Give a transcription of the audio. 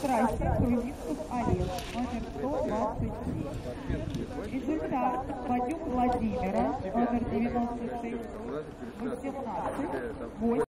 трассе Грузинцев Олег, номер 127. Результат: Бадюк Владимира, номер 96, 18, 8.